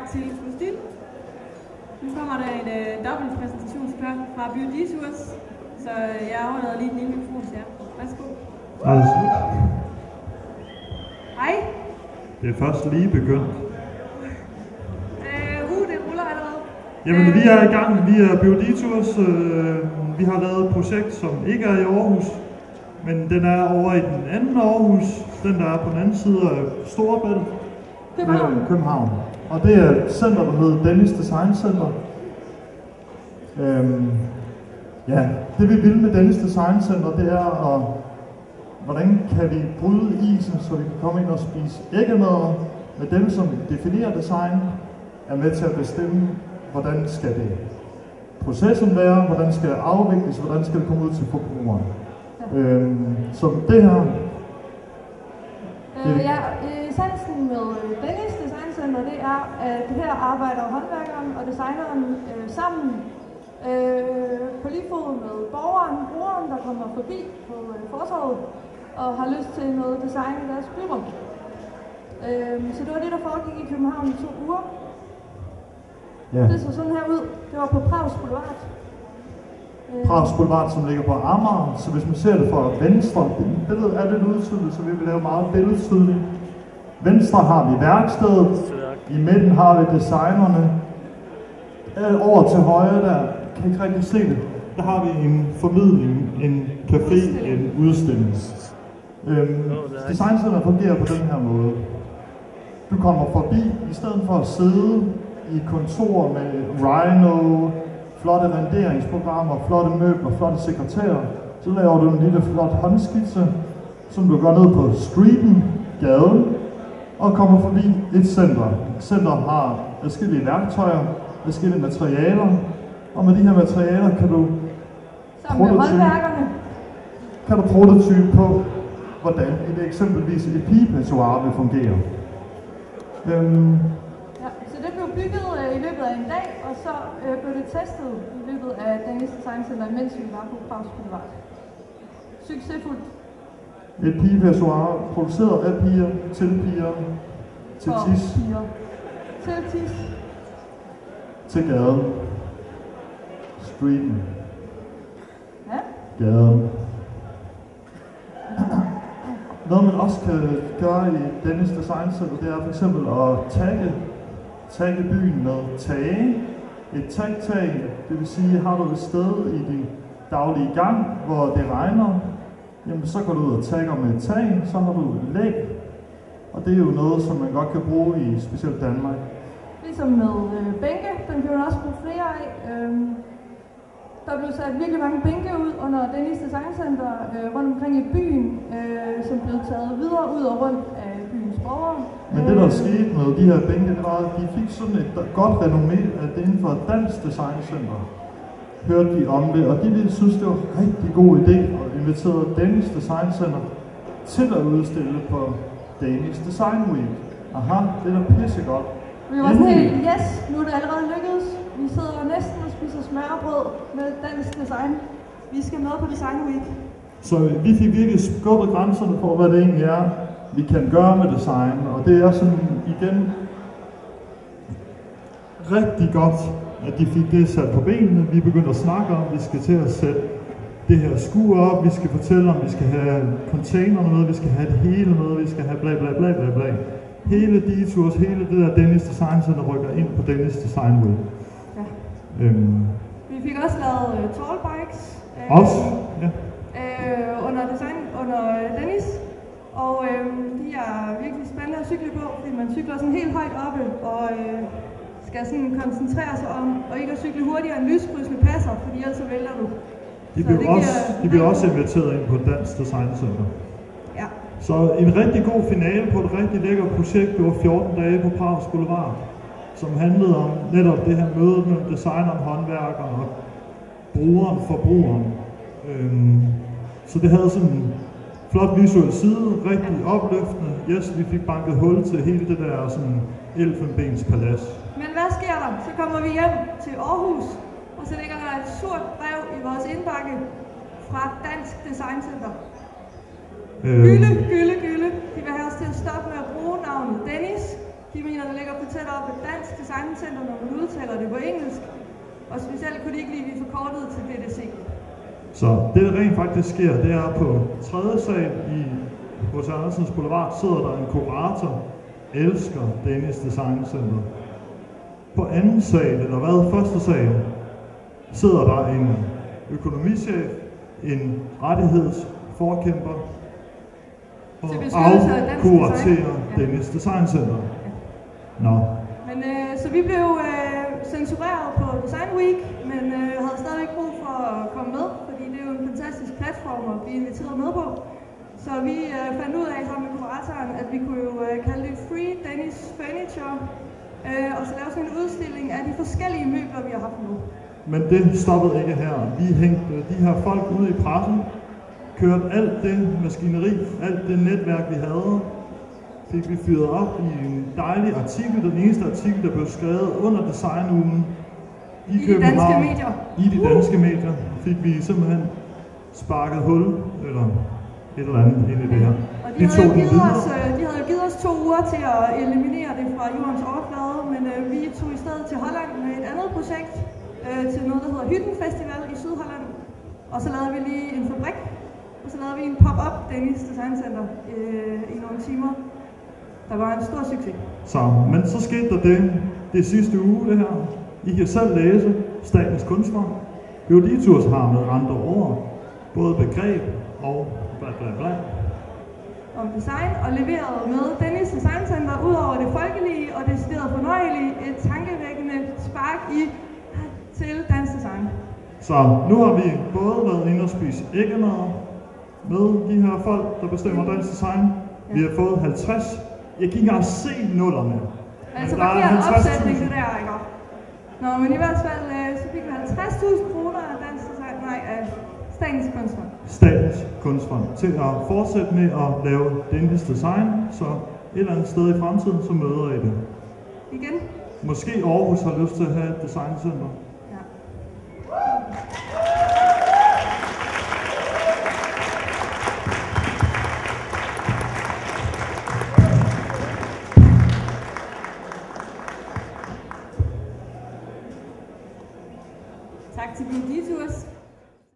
til Christine. Nu kommer der en dobbelt præsentationsklar fra Biodetours, så jeg overlader lige den ene mikrofon til jer. Værsgo. Hej. Det er først lige begyndt. Det ruller allerede. Jamen, vi er i gang. Vi er Biodetours. Vi har lavet et projekt, som ikke er i Aarhus, men den er over i den anden Aarhus. Den, der er på den anden side af Storebælt. København. Og det er et center, der hedder Dennis Design Center. Ja, det vi vil med Dennis Design Center, det er hvordan kan vi bryde isen, så vi kan komme ind og spise æggemad med dem, som definerer design, er med til at bestemme, hvordan skal det processen være, hvordan skal det afvikles, hvordan skal det komme ud til forbrugeren. Så det her... Essensen med Dennis Design Center, det er, at her arbejder håndværkeren og designeren sammen på lige fod med brugeren, der kommer forbi på fortorvet og har lyst til noget design i deres byrum. Så det var det, der foregik i København i 2 uger. Ja. Det så sådan her ud. Det var på Prags Boulevard. Prags Boulevard, som ligger på Amager, så hvis man ser det fra venstre, billedet er lidt udtydeligt, så vi vil lave meget billedtydeligt. Venstre har vi værkstedet, i midten har vi designerne, over til højre der, kan I ikke rigtig se det, der har vi en formidling, en café, en udstilling. Designcenter fungerer på den her måde. Du kommer forbi, i stedet for at sidde i kontor med Rhino, flotte renderingsprogrammer, flotte møbler, flotte sekretærer, så laver du en lille flot håndskitse, som du går ned på streeten, gaden, og kommer forbi et center. Centeret har forskellige værktøjer, forskellige materialer, og med de her materialer kan du prototype på, hvordan eksempelvis et pigepissoir vil fungere. Så det blev bygget i løbet af en dag, og så blev det testet i løbet af Dennis Design Center, mens vi var på Prags Boulevard. Succesfuldt. Et pigepissoir produceret af piger, til piger, til tis. Til tis. Til gaden. Streeten. Ja. Gaden. Noget man også kan gøre i Dennis Design Center, det er for eksempel at tagge byen med tage. Et tag, det vil sige, har du et sted i din daglige gang, hvor det regner, jamen så går du ud og tagger med et tag, så har du et læg. Og det er jo noget, som man godt kan bruge i specielt Danmark. Ligesom med bænke, den kan man også bruge flere af. Der blev sat virkelig mange bænke ud under Dennis Design Center rundt omkring i byen, som blev taget videre ud og rundt af byens borgere. Men det der skete med de her bænke, det var, at de fik sådan et godt renommé, at det inden for et dansk design center hørte de om det, og de ville synes, det var en rigtig god idé at invitere Dennis Design Center til at udstille på Danish Design Week. Aha, det er da pissegodt. Vi var sådan helt, yes, nu er det allerede lykkedes. Vi sidder næsten og spiser smørbrød med dansk design. Vi skal med på Design Week. Så vi fik virkelig skubbet grænserne for, hvad det egentlig er, vi kan gøre med design. Og det er sådan igen rigtig godt, at de fik det sat på benene. Vi begyndte at snakke om, at vi skal til at sætte det her skue op. Vi skal fortælle om, at vi skal have containerne med, vi skal have det hele med, vi skal have bla bla bla bla bla. Hele Detours, hele det der Dennis Design Center rykker ind på Dennis Design Week. Ja. Vi fik også lavet tall bikes. Også? Ja. Under Dennis. Og de er virkelig spændende at cykle på, fordi man cykler sådan helt højt oppe og skal sådan koncentrere sig om og ikke at cykle hurtigere end lyskrydsene passer, fordi ellers så vælter du. De blev også inviteret ind på Dansk Design Center. Ja. Så en rigtig god finale på et rigtig lækkert projekt. Det var 14 dage på Prags Boulevard, som handlede om netop det her møde mellem designeren, håndværkeren og brugeren, forbrugeren. Så det havde sådan en flot visuel side, rigtig opløftende. Yes, vi fik banket hul til hele det der sådan elfenbenspalads. Men hvad sker der? Så kommer vi hjem til Aarhus, og så ligger der et sort brev i vores indbakke fra Dansk Design Center. Gylde. De vil have os til at stoppe med at bruge navnet Dennis, De mener, der ligger for tæt op et dansk designcenter, når man udtaler det på engelsk. Og specielt kunne de ikke lide, at vi forkortede til DDC. Så det, der rent faktisk sker, det er på 3. sal i H.C. Andersens Boulevard, sidder der en kurator, elsker Danish Design Center. På 2. sal, eller hvad, 1. sal, sidder der en økonomichef, en rettighedsforkæmper, og afkuraterer Danish Design Center. Nå. Men så vi blev censureret på Design Week, men havde stadigvæk brug for at komme med, fordi det er jo en fantastisk platform at blive inviteret med på. Så vi fandt ud af sammen med kuratoren, at vi kunne jo kalde det Free Danish Furniture, og så lave sådan en udstilling af de forskellige møbler, vi har haft med. Men det stoppede ikke her. Vi hængte de her folk ude i pressen, kørte alt det maskineri, alt det netværk, vi havde, fik vi fyret op i en dejlig artikel, den eneste artikel, der blev skrevet under designugen i de danske medier. I de danske medier fik vi simpelthen sparket hul, eller et eller andet ind i det her. Og de havde jo givet os 2 uger til at eliminere det fra jordens overflade, men vi tog i stedet til Holland med et andet projekt, til noget, der hedder Hytten Festival i Sydholland. Og så lavede vi lige en fabrik, og så lavede vi en pop-up Danish Design Center i nogle timer. Der var en stor succes. Men så skete der det sidste uge, det her. I kan selv læse Statens Kunstfond. Bioditus har med andre ord både begreb og bla bla bla om design, og leveret med Danish Design Center ud over det folkelige og decideret fornøjelige et tankevækkende spark til dansk design. Så nu har vi både været inde og spise æggemad med de her folk, der bestemmer dansk design. Ja. Vi har fået 50. Jeg kan ikke engang se nullerne. Altså der er en opsætning til der, ikke? Nå, men i hvert fald så fik vi 50.000 kroner af dansk design, af Statens Kunstfond. Statens Kunstfond til at fortsætte med at lave Danish Design, så et eller andet sted i fremtiden, så møder I det. Igen. Måske Aarhus har lyst til at have et designcenter.